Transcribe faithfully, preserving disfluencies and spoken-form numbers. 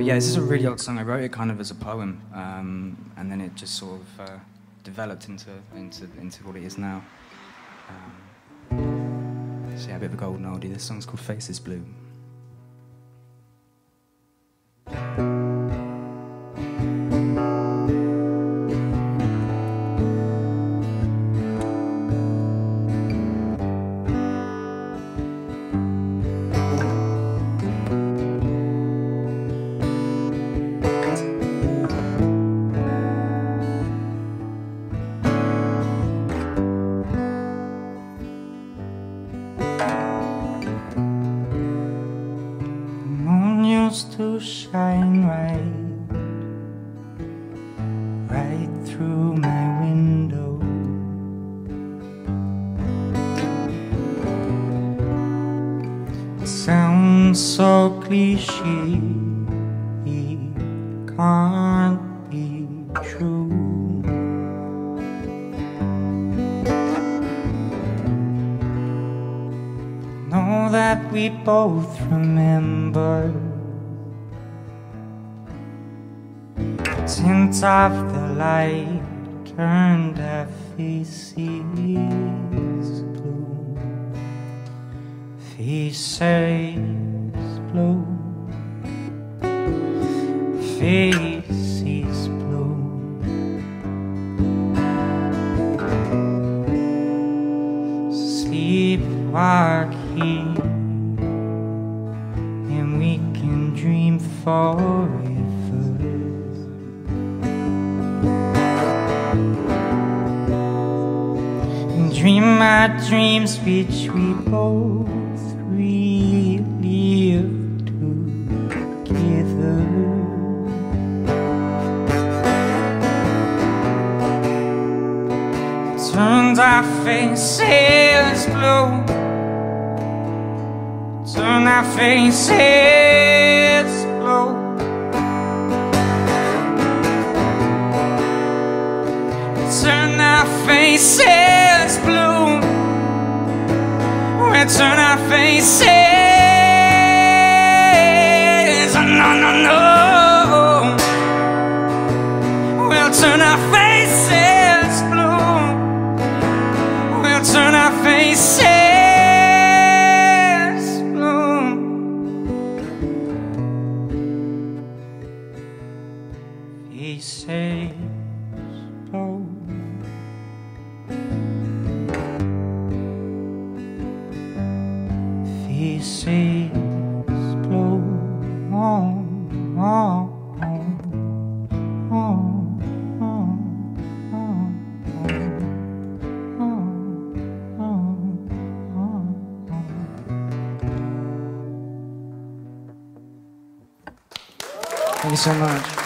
yeah, this is a really old song. I wrote it kind of as a poem, um, and then it just sort of uh, developed into, into, into what it is now. Um, so yeah, a bit of a golden oldie. This song's called Faces Blue. To shine right, right through my window. It sounds so cliche, it can't be true. Know that we both remember tint of the light turned our faces blue. Faces blue. Faces blue. Sleepwalking, and we can dream forever. Dream our dreams which we both relived together. Turned our faces blue. Turned our faces blue. Turn our faces blue. We turn our faces. No, no, no. We'll turn our faces blue. We'll turn our faces blue. Faces blue. Faces blue. Oh, oh, oh, oh, oh, oh, oh, oh. Thank you so much.